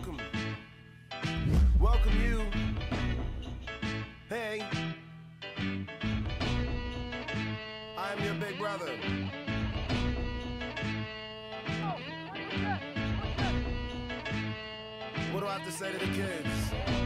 welcome. Welcome you. Hey. I'm your big brother. What do I have to say to the kids?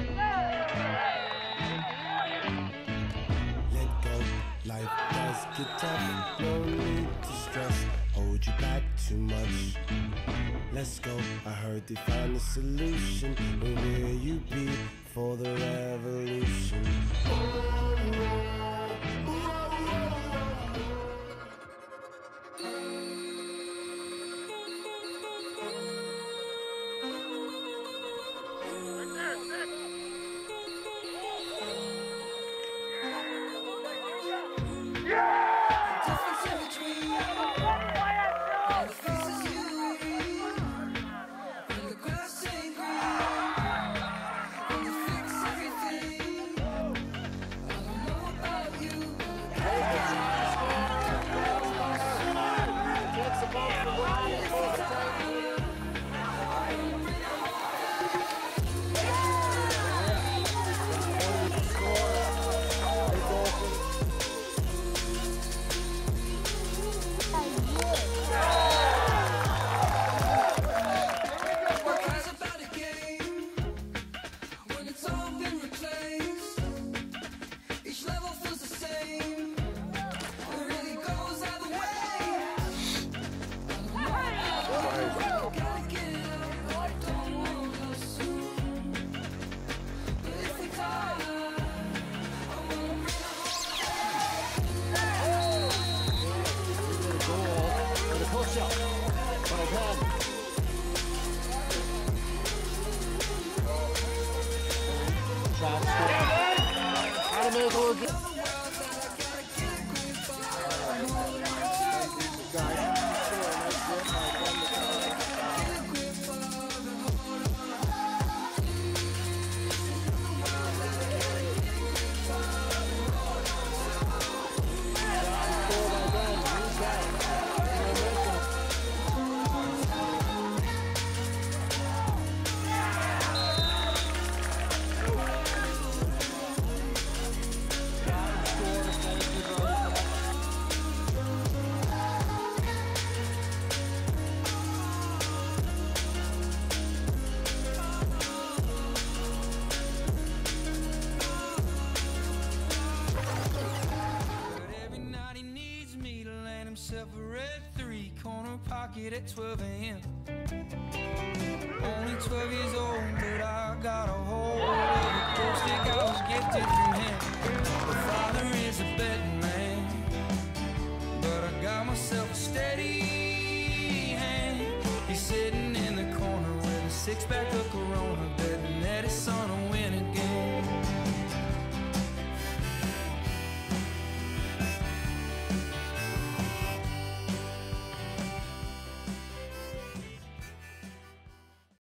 Let go, life does get tough. No need to stress, hold you back too much. Let's go, I heard they found a solution. But where you be for the revolution? At 12 a.m. Only 12 years old, but I got a hold of the glow stick I was gifted from him. My father is a betting man, but I got myself a steady hand. He's sitting in the corner with a six-pack of Corona.